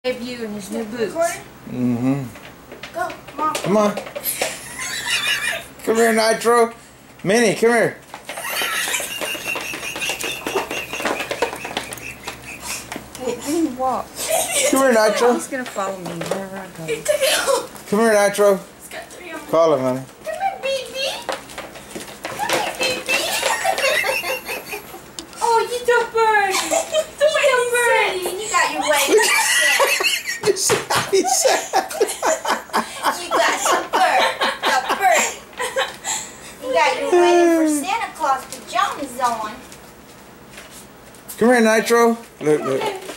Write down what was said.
Debut in his new boots. Mm-hmm. Go, Mom. Come on. Come here, Nitro. Minnie, come here. Walk. Come here, Nitro. He's gonna follow me wherever I go. Come here, Nitro. Call him, honey. Come here, baby. Come here, baby. Oh, you the bird. You the bird. You got your way. You see how he said? You got some bird. The bird. You got your waiting for Santa Claus pajamas on. Come here, Nitro. Look, look.